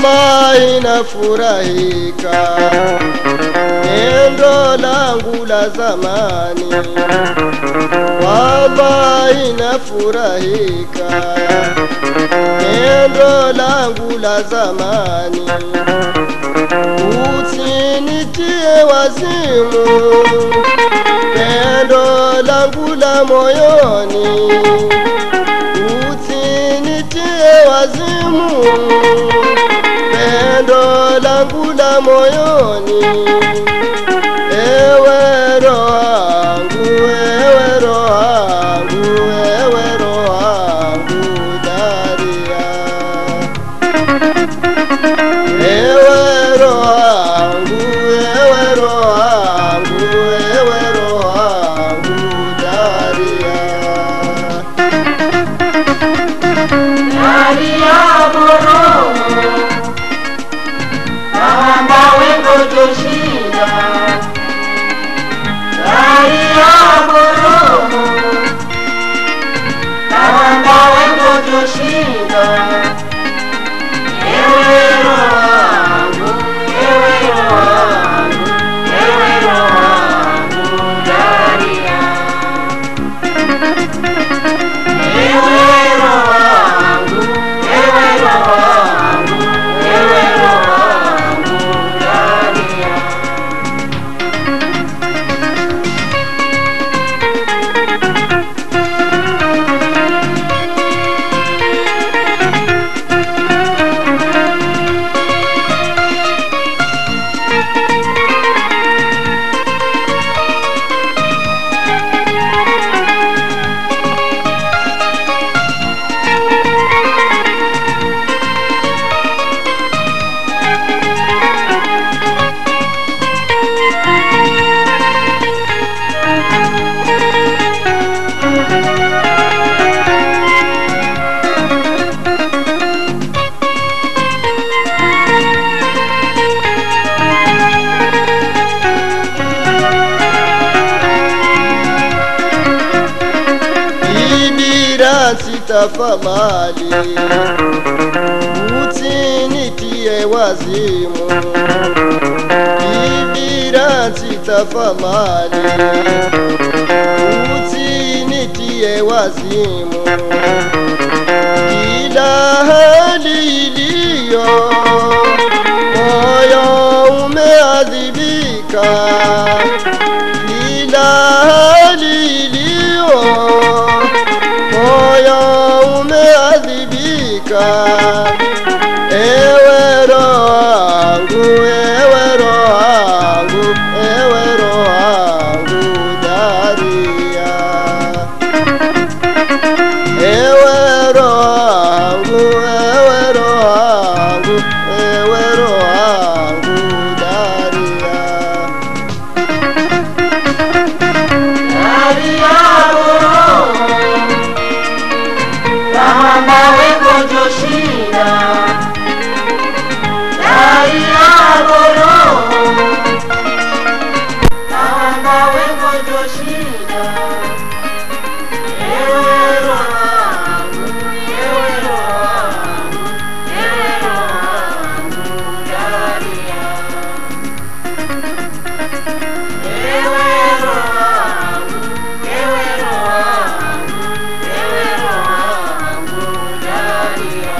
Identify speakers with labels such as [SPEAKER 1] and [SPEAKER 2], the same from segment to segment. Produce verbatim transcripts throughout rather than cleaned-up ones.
[SPEAKER 1] wallahi nafurahika nendo langu la zamani, wallahi nafurahika nendo langu la zamani, usinitie wazimu nendo langu la moyoni, usinitie wazimu nendo langu la moyoni. Ewe rohangu, ewe rohangu, ewe rohangu daria, ewe rohangu, ewe rohangu, ewe rohangu daria,
[SPEAKER 2] daria boromo kama wengo joshinda, daria boromo kama wengo joshinda. Ewe rohangu, ewe rohangu, ewe rohangu daria, ewe rohangu, ewe rohangu, ewe rohangu daria.
[SPEAKER 1] Tafadhali usinitie wazimu, ibirati tafadhali usinitie wazimu, kila hali iliyo moyo umeadhibika, kila hali iliyo moyo umeadhibika. Ewe rohangu, ewe rohangu, ewe rohangu daria, ewe rohangu, ewe rohangu, ewe rohangu daria,
[SPEAKER 2] daria boromo kama wengo joshinda, daria boromo kama wengo joshinda. Ewe rohangu, ewe rohangu, ewe rohangu daria, ewe rohangu, ewe rohangu, ewe rohangu daria.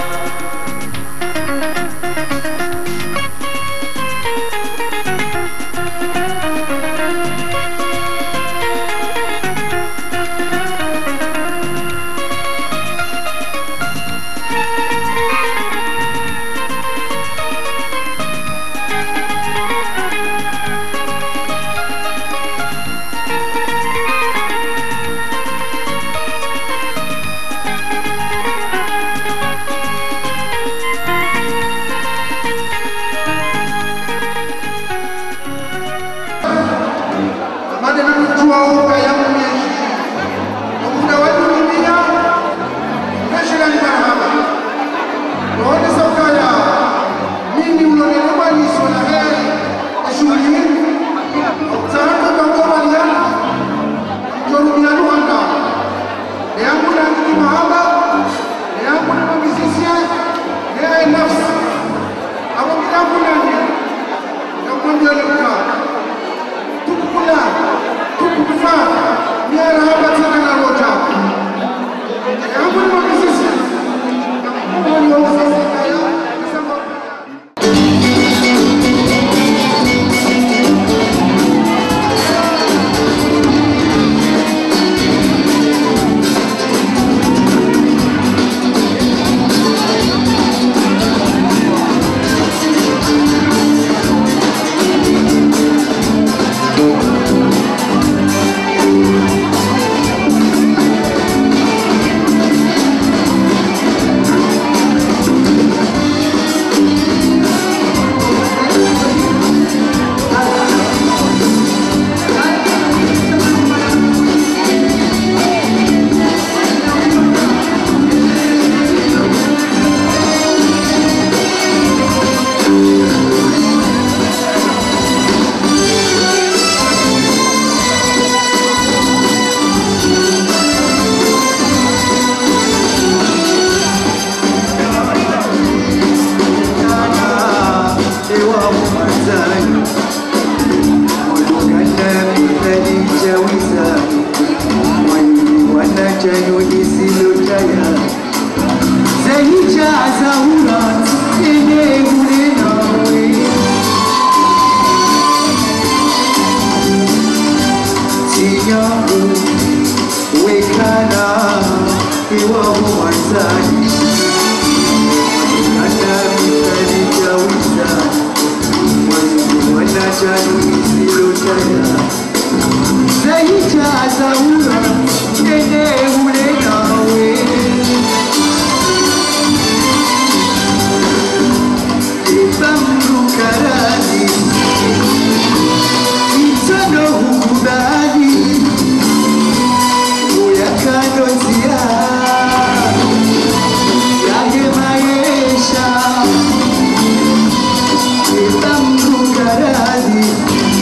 [SPEAKER 3] wizani Olokana mithali cha wizani Wayuni wanajano nisilo tayari Zahicha zaura Ene ule nawe Tiyangu Wekana Iwa huwanzani Olokana mithali cha wizani Wayuni wanajano nisilo tayari Zahicha zaura Ene ule nawe Ifamru karani Itano hukubali Uyakano zia Yage maisha Ifamru karani